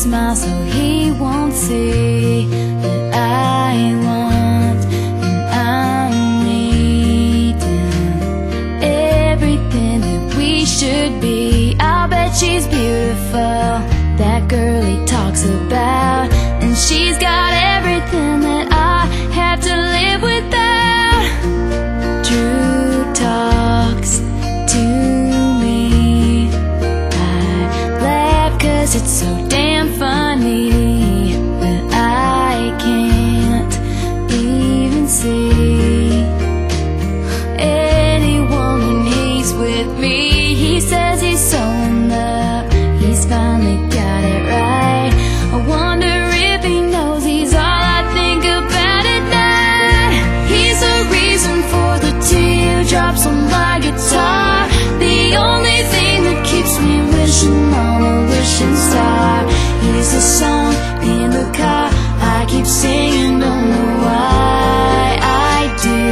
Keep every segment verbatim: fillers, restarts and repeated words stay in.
smile so he won't see that I want and I'm needing everything that we should be. I'll bet she's beautiful, that girl he talks about, and she's got everything that I have to live without. Drew talks to me, I laugh cause it's so damn funny, but I can't even see any woman he's with me. He says he's so in love, he's finally got it right. I wonder if he knows he's all I think about at night. He's the reason for the teardrops on my guitar, the only thing that keeps me wishing on a wishing star. He's the song in the car I keep singing, don't know why I do.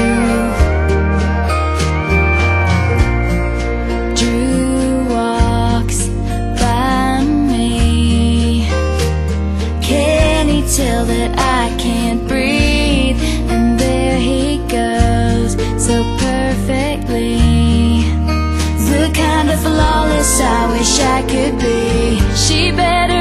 Drew walks by me, can he tell that I can't breathe? And there he goes, so perfectly, the kind of flawless I wish I could be. She better